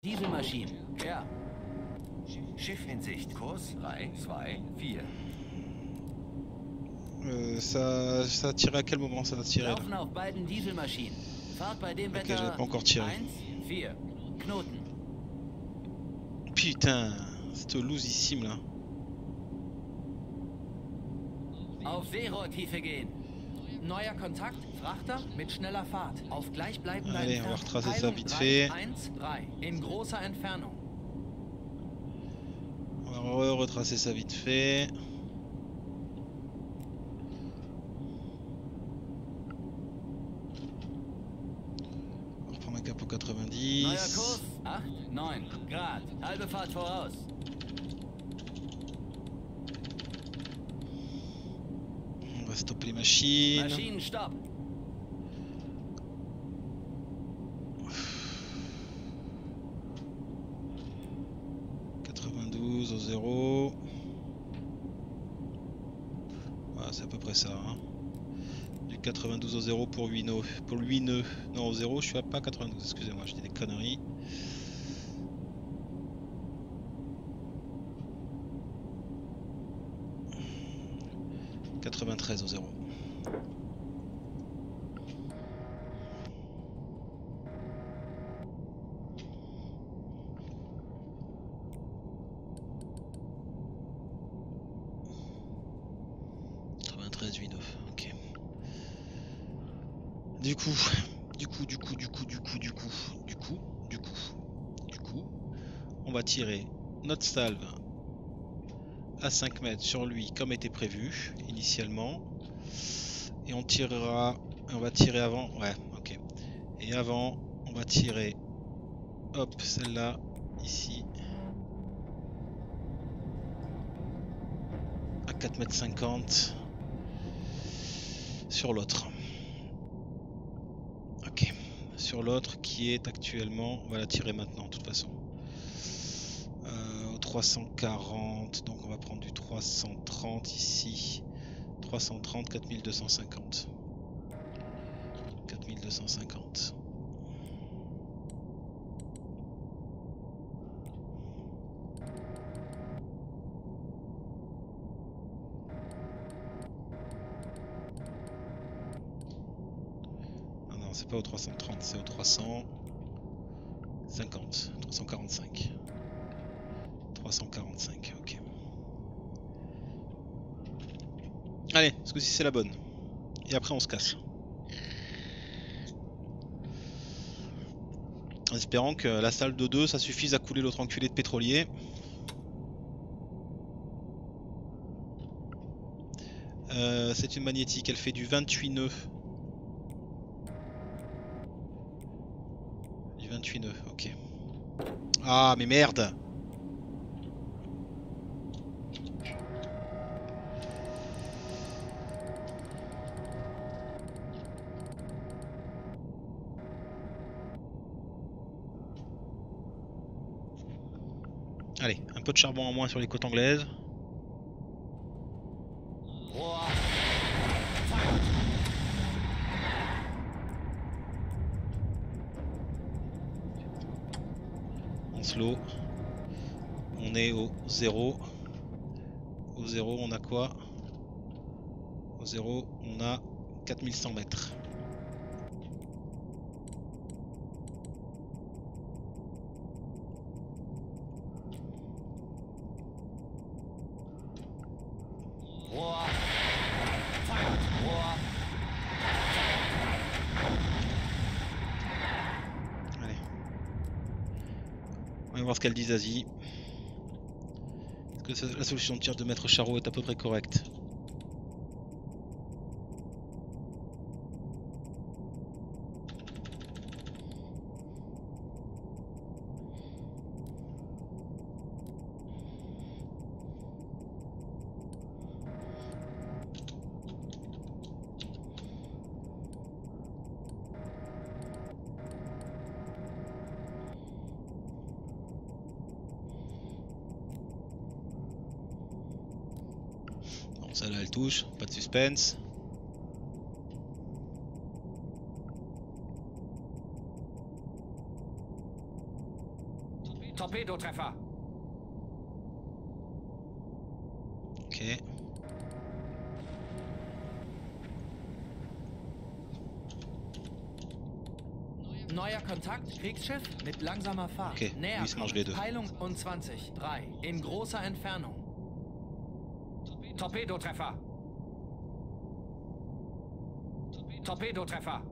Dieselmaschinen. Ja. Schiff in Sicht. Kurs 3, 2, 4. Ça a tiré à quel moment ça a tiré là? Laufen auf beiden Dieselmaschinen. Fahrt bei dem Ok, Wetter j'avais pas encore tiré. 1, 4. Knoten. Putain, cette loosissime là. Auf Seerohrtiefe gehen. Neuer Kontakt, Frachter mit schneller Fahrt. Auf gleichbleibender Allez, on va Entfernung. retracer ça vite fait. 1, 3. In großer Entfernung. On va retracer ça vite fait. On va reprendre un cap au 90. Neuer Kurs, 8, 9 Grad. Halbe Fahrt voraus. On va stopper les machines. Maschinen, stopp. Au 0. Voilà, c'est à peu près ça. Hein. Du 92 au 0 pour 8 nœuds. Pour 8 nœuds. Non, au 0, je suis à pas 92. Excusez-moi, je dis des conneries. « 93 au 0. Ok. Du coup, on va tirer notre salve à 5 mètres sur lui comme était prévu initialement. Et on tirera, on va tirer avant, ouais, ok. Et avant, on va tirer, hop, celle-là, ici. À 4,50 m sur l'autre. Ok, sur l'autre qui est actuellement, on va la tirer maintenant de toute façon. Au 340, donc on va prendre du 330 ici. 330, 4250. 4250. C'est pas au 330, c'est au 350, 345. 345, ok. Allez, ce coup-ci c'est la bonne. Et après on se casse. En espérant que la salle de 2 ça suffise à couler l'autre enculé de pétrolier. C'est une magnétique, elle fait du 28 nœuds. 28 nœuds, ok. Ah, mais merde! Allez, un peu de charbon en moins sur les côtes anglaises. Slow. On est au 0. Au 0 on a quoi? Au 0 on a 4100 mètres. On va voir ce qu'elle dit Zazie. Est-ce que la solution de tir de Maître Charot est à peu près correcte? Celle-là elle touche, pas de suspense. Torpedotreffer. Ok. Neuer Kontakt, Kriegsschiff mit langsamer Fahrt. Okay, Näher lui se mange les deux. Peilung und 20. 3. In großer Entfernung. Torpedotreffer. Torpedotreffer.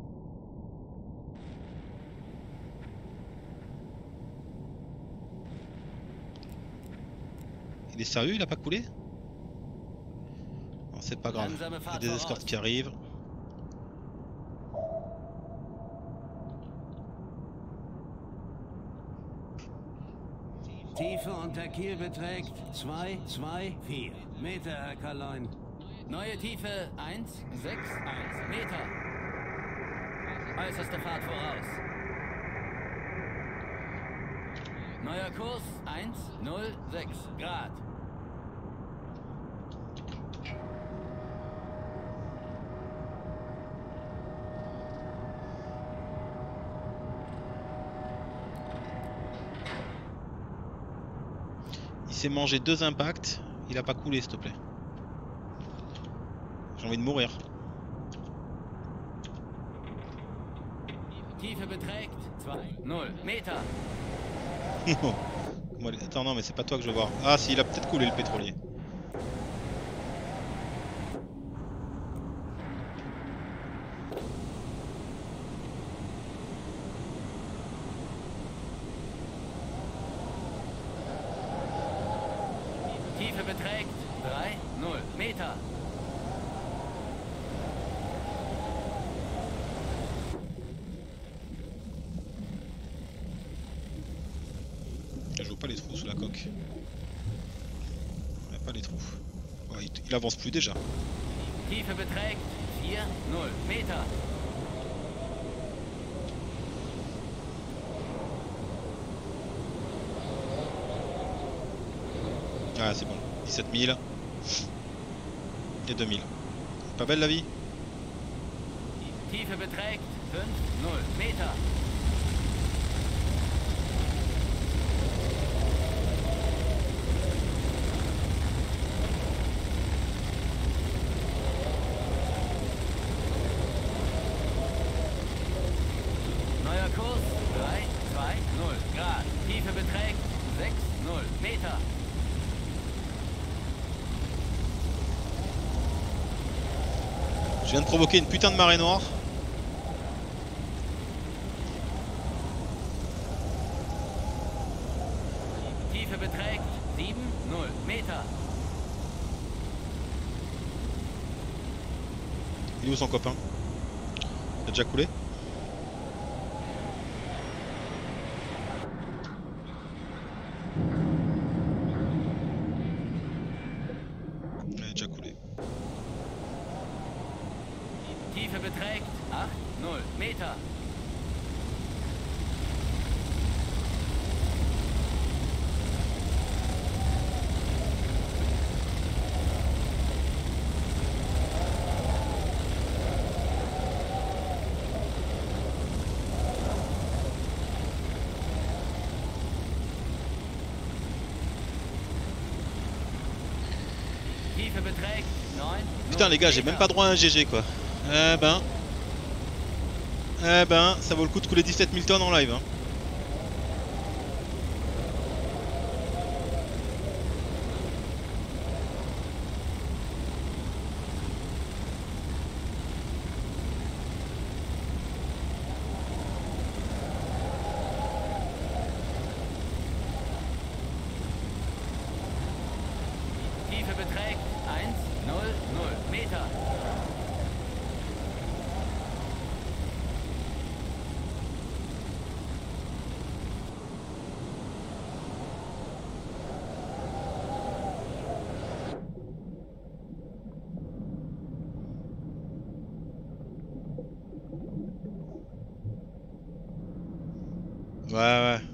Il est sérieux, il a pas coulé? Non, c'est pas grave. Langsame Il y a Fahrt des voraus. escortes qui arrivent. Tiefe unter Kiel beträgt 2,24 Meter, Herr Kaloin. Neue Tiefe 1,61 Meter. Äußerste Fahrt voraus. Neuer Kurs 1,06 Grad. Il s'est mangé 2 impacts. Il a pas coulé, s'il te plaît. J'ai envie de mourir. Tiefe beträgt 2,0 Meter. Attends, non, mais c'est pas toi que je veux voir. Ah, si, il a peut-être coulé le pétrolier. Tiefe beträgt 3,0 Meter. Je vois pas les trous sous la coque. Il n'y a pas les trous. Ouais, il avance plus déjà. Tiefe beträgt 4,0 Meter. Ah, c'est bon. 17 000. Et 2000. Pas belle la vie? Tiefe beträgt 5,0 Meter. Neuer Kurs 3,20 Grad. Tiefe beträgt 6,0 Meter. Je viens de provoquer une putain de marée noire. Tiefe beträgt 7,0 Meter. Il est où son copain? Il a déjà coulé? Il a déjà coulé. Tiefe beträgt 8,0 Meter. Tiefe beträgt 9. Putain les gars, j'ai même pas droit à un GG quoi. Eh ben, ça vaut le coup de couler 17 000 tonnes en live. Hein. Tiefe beträgt 1,00 Meter. Ouais.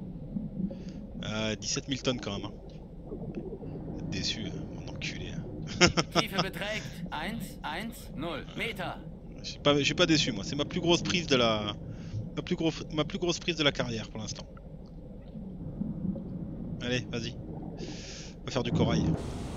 17 000 tonnes quand même. Hein. Déçu, mon enculé. Tiefe beträgt 1,10 Meter. Je suis pas déçu moi. C'est ma plus grosse prise de la, ma plus grosse prise de la carrière pour l'instant. Allez, vas-y. On va faire du corail.